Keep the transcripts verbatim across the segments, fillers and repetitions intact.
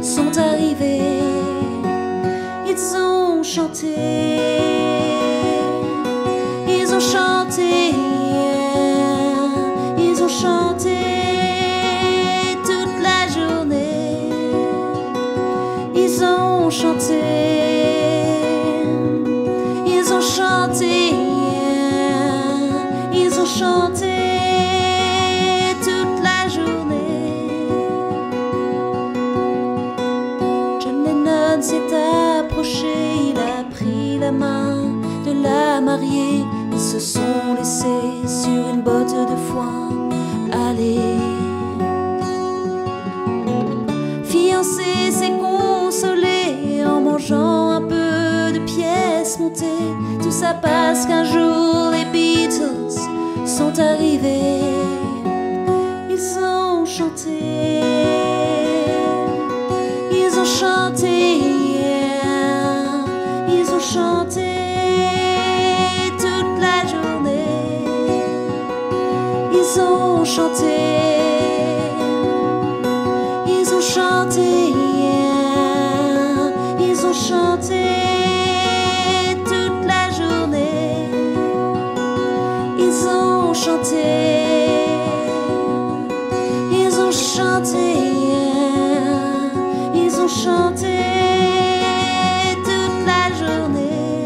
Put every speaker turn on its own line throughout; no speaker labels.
sont arrivés. Ils ont chanté, ils ont chanté, ils ont chanté toute la journée. Ils ont chanté, ils ont chanté, ils ont chanté toute la journée. John Lennon s'est approché, il a pris la main de la mariée. Ils se sont laissés sur une botte de foin aller. Fiancé s'est consolé en mangeant un peu de pièces montées. Tout ça parce qu'un jour les Beatles sont arrivés. Ils ont chanté, ils ont chanté, ils ont chanté toute la journée. Ils ont chanté, ils ont chanté, ils ont chanté toute la journée. Ils ont chanté, ils ont chanté, ils ont chanté toute la journée.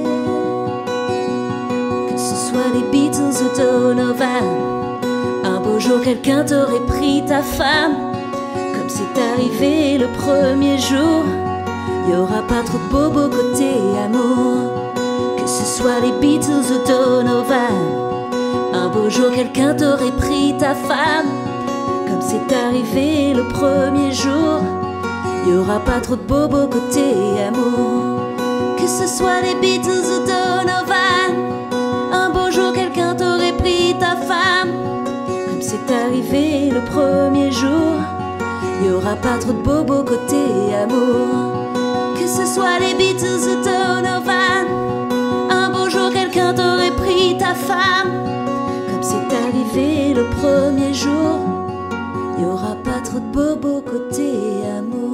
Que ce soit les Beatles ou Donovan, un beau jour quelqu'un t'aurait pris ta femme. Comme c'est arrivé le premier jour, y aura pas trop de bobo côté amour. Que ce soit les Beatles ou Donovan, un beau jour quelqu'un t'aurait pris ta femme. Comme c'est arrivé le premier jour, y aura pas trop de bobo côté amour. Que ce soit les Beatles ou Donovan, un beau jour quelqu'un t'aurait pris ta femme. Comme c'est arrivé le premier jour, y aura pas trop de bobo côté amour. Que ce soit les Beatles ou Donovan, un beau jour quelqu'un t'aurait pris ta femme. Comme c'est arrivé le premier jour, y aura pas trop de bobo côté amour.